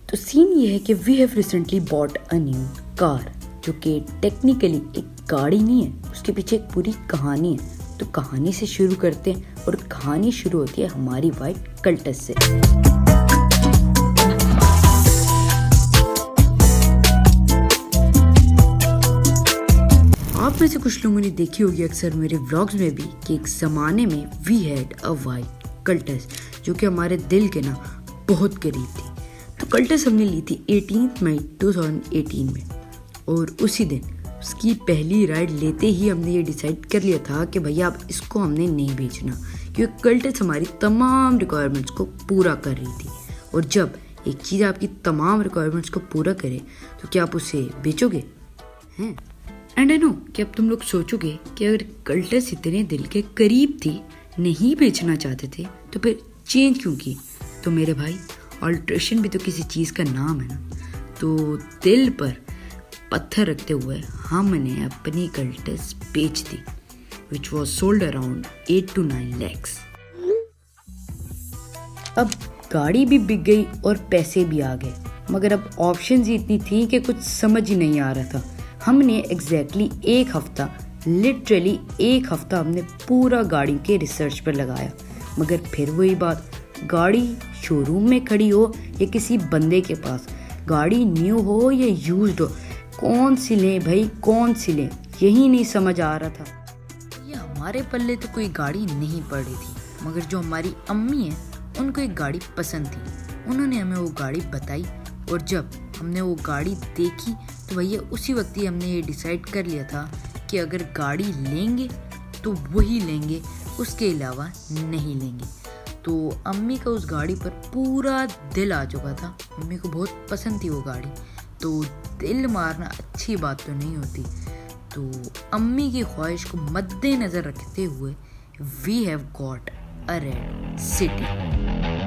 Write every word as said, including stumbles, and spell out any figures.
तो सीन ये है कि we have recently bought a new car, जो कि टेक्निकली एक गाड़ी नहीं है, उसके पीछे एक पूरी कहानी है। तो कहानी से शुरू करते हैं और कहानी शुरू होती है हमारी वाइट कल्टस से। आप में से कुछ लोगों ने देखी होगी अक्सर मेरे व्लॉग्स में भी कि एक ज़माने में we had a white Cultus, जो कि हमारे दिल के ना बहुत करीब थी। तो कल्टस हमने ली थी अठारह मई दो हज़ार अठारह में, और उसी दिन उसकी पहली राइड लेते ही हमने ये डिसाइड कर लिया था कि भैया अब इसको हमने नहीं बेचना, क्योंकि कल्टस हमारी तमाम रिक्वायरमेंट्स को पूरा कर रही थी। और जब एक चीज़ आपकी तमाम रिक्वायरमेंट्स को पूरा करे तो क्या आप उसे बेचोगे? हैं? एंड आई नो कि अब तुम लोग सोचोगे कि अगर कल्टस इतने दिल के करीब थी, नहीं बेचना चाहते थे, तो फिर चेंज क्यों की? तो मेरे भाई, ऑल्ट्रेशन भी तो किसी चीज़ का नाम है ना। तो दिल पर पत्थर रखते हुए हमने अपनी कल्टस बेच दी, which was sold around eight to nine lakhs. अब गाड़ी भी बिक गई और पैसे भी आ गए, मगर अब ऑप्शंस ही इतनी थी कि कुछ समझ ही नहीं आ रहा था। हमने एग्जैक्टली एक हफ्ता, लिटरली एक हफ्ता हमने पूरा गाड़ी के रिसर्च पर लगाया, मगर फिर वही बात, गाड़ी शोरूम में खड़ी हो या किसी बंदे के पास, गाड़ी न्यू हो या यूज्ड हो, कौन सी लें भाई, कौन सी लें, यही नहीं समझ आ रहा था। ये हमारे पल्ले तो कोई गाड़ी नहीं पड़ रही थी, मगर जो हमारी अम्मी है उनको एक गाड़ी पसंद थी। उन्होंने हमें वो गाड़ी बताई, और जब हमने वो गाड़ी देखी तो भैया उसी वक्त ही हमने ये डिसाइड कर लिया था कि अगर गाड़ी लेंगे तो वही लेंगे, उसके अलावा नहीं लेंगे। तो अम्मी का उस गाड़ी पर पूरा दिल आ चुका था, अम्मी को बहुत पसंद थी वो गाड़ी। तो दिल मारना अच्छी बात तो नहीं होती, तो अम्मी की ख्वाहिश को मद्देनज़र रखते हुए we have got a red city.